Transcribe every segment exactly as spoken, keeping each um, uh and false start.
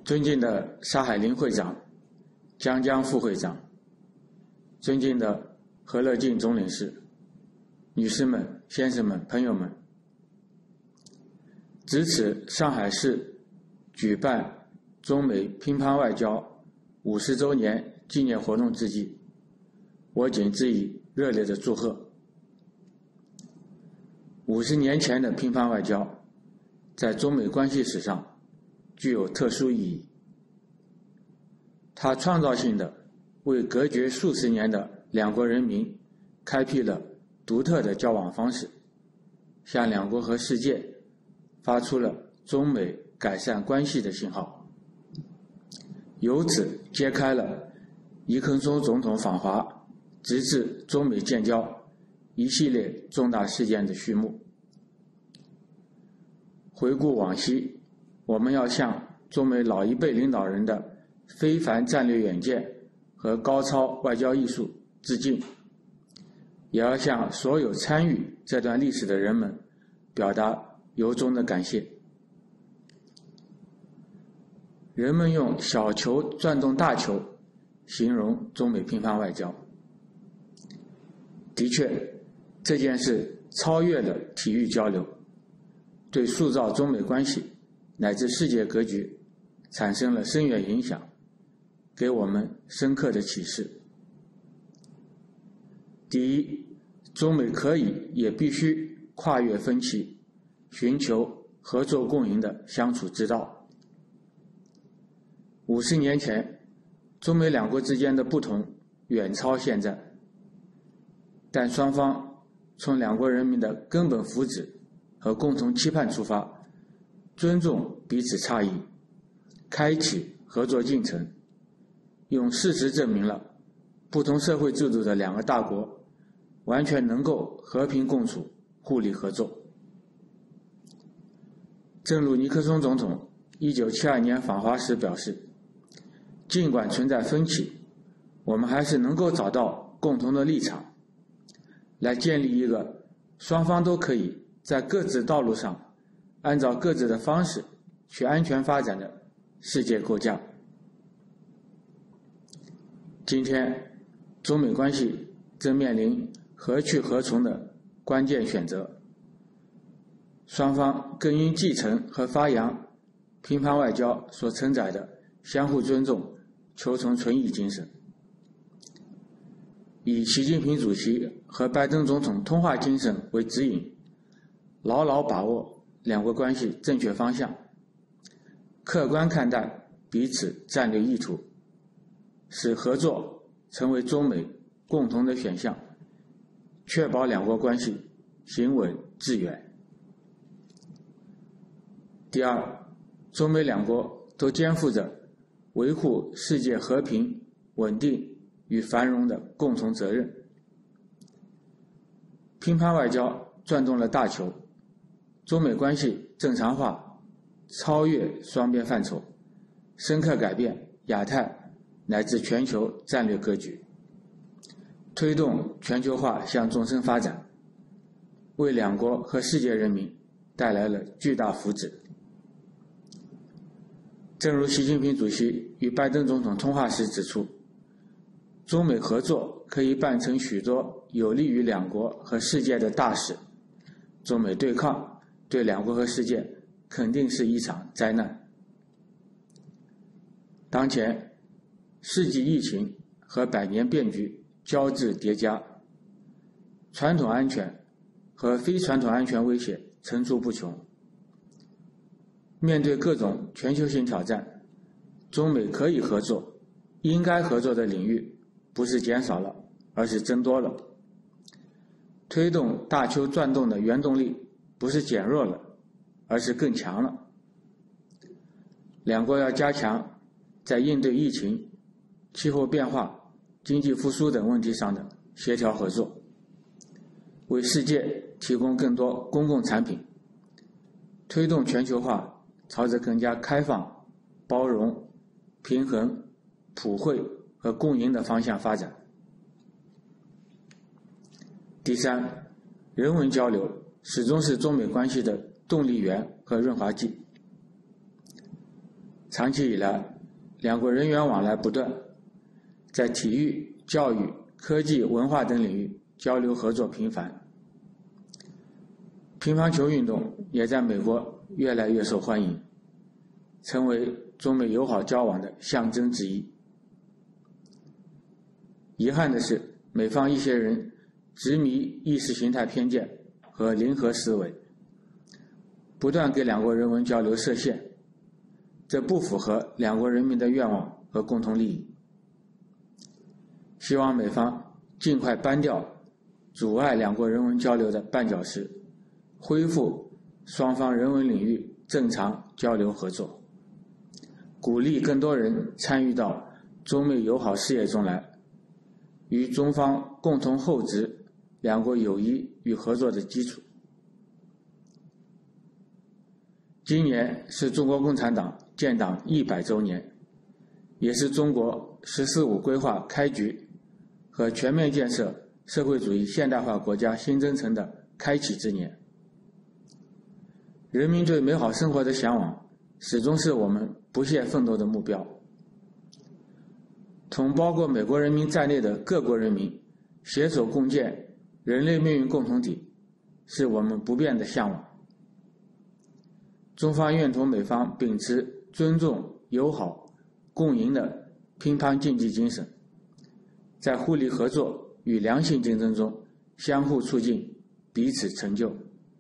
尊敬的沙海林会长、江江副会长，尊敬的何乐静总领事，女士们、先生们、朋友们，值此上海市举办中美乒乓外交五十周年纪念活动之际，我谨致以热烈的祝贺。五十年前的乒乓外交，在中美关系史上具有特殊意义。它创造性的为隔绝数十年的两国人民开辟了独特的交往方式，向两国和世界发出了中美改善关系的信号，由此揭开了尼克松总统访华直至中美建交一系列重大事件的序幕。回顾往昔，我们要向中美老一辈领导人的非凡战略远见和高超外交艺术致敬，也要向所有参与这段历史的人们表达由衷的感谢。人们用小球转动大球形容中美乒乓外交，的确，这件事超越了体育交流，对塑造中美关系乃至世界格局产生了深远影响，给我们深刻的启示。第一，中美可以也必须跨越分歧，寻求合作共赢的相处之道。五十年前，中美两国之间的不同远超现在，但双方从两国人民的根本福祉和共同期盼出发，尊重彼此差异，开启合作进程，用事实证明了不同社会制度的两个大国完全能够和平共处、互利合作。正如尼克松总统一九七二年访华时表示，尽管存在分歧，我们还是能够找到共同的立场，来建立一个双方都可以在各自道路上按照各自的方式去安全发展的世界构架。今天，中美关系正面临何去何从的关键选择，双方更应继承和发扬乒乓外交所承载的相互尊重、求同存异精神，以习近平主席和拜登总统通话精神为指引，牢牢把握两国关系正确方向，客观看待彼此战略意图，使合作成为中美共同的选项，确保两国关系行稳致远。第二，中美两国都肩负着维护世界和平、稳定与繁荣的共同责任。乒乓外交转动了大球，中美关系正常化超越双边范畴，深刻改变亚太乃至全球战略格局，推动全球化向纵深发展，为两国和世界人民带来了巨大福祉。正如习近平主席与拜登总统通话时指出，中美合作可以办成许多有利于两国和世界的大事，中美对抗对两国和世界肯定是一场灾难。当前，世纪疫情和百年变局交织叠加，传统安全和非传统安全威胁层出不穷。面对各种全球性挑战，中美可以合作、应该合作的领域不是减少了，而是增多了。推动大球转动的原动力不是减弱了，而是更强了。两国要加强在应对疫情、气候变化、经济复苏等问题上的协调合作，为世界提供更多公共产品，推动全球化朝着更加开放、包容、平衡、普惠和共赢的方向发展。第三，人文交流始终是中美关系的动力源和润滑剂。 长期以来，两国人员往来不断，在体育、教育、科技、文化等领域交流合作频繁。乒乓球运动也在美国越来越受欢迎，成为中美友好交往的象征之一。遗憾的是，美方一些人执迷意识形态偏见和零和思维，不断给两国人文交流设限，这不符合两国人民的愿望和共同利益。希望美方尽快搬掉阻碍两国人文交流的绊脚石，恢复双方人文领域正常交流合作，鼓励更多人参与到中美友好事业中来，与中方共同厚植两国友谊与合作的基础。今年是中国共产党建党一百周年，也是中国“十四五”规划开局和全面建设社会主义现代化国家新征程的开启之年。人民对美好生活的向往始终是我们不懈奋斗的目标。同包括美国人民在内的各国人民携手共建人类命运共同体，是我们不变的向往。中方愿同美方秉持尊重、友好、共赢的乒乓竞技精神，在互利合作与良性竞争中相互促进，彼此成就。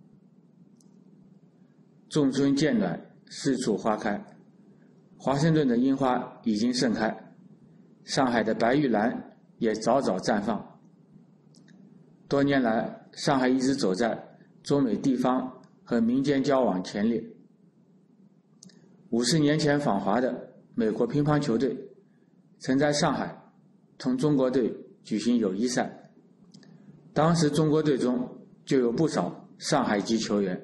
仲春渐暖，四处花开。华盛顿的樱花已经盛开，上海的白玉兰也早早绽放。多年来，上海一直走在中美地方和民间交往前列。五十年前访华的美国乒乓球队曾在上海同中国队举行友谊赛，当时中国队中就有不少上海籍球员。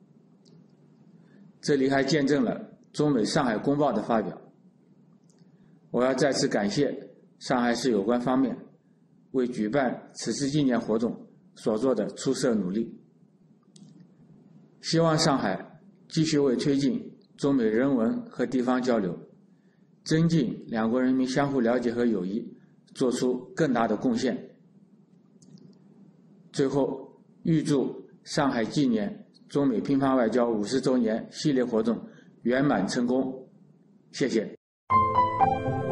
这里还见证了中美上海公报的发表。我要再次感谢上海市有关方面为举办此次纪念活动所做的出色努力。希望上海继续为推进中美人文和地方交流，增进两国人民相互了解和友谊做出更大的贡献。最后，预祝上海纪念中美乒乓外交五十周年系列活动圆满成功。谢谢。